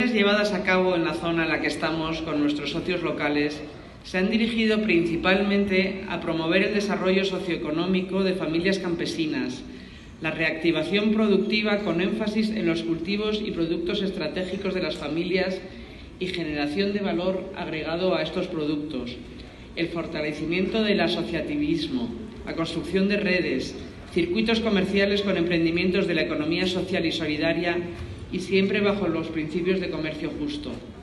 medidas llevadas a cabo en la zona en la que estamos con nuestros socios locales se han dirigido principalmente a promover el desarrollo socioeconómico de familias campesinas, la reactivación productiva con énfasis en los cultivos y productos estratégicos de las familias y generación de valor agregado a estos productos, el fortalecimiento del asociativismo, la construcción de redes, circuitos comerciales con emprendimientos de la economía social y solidaria y siempre bajo los principios de comercio justo.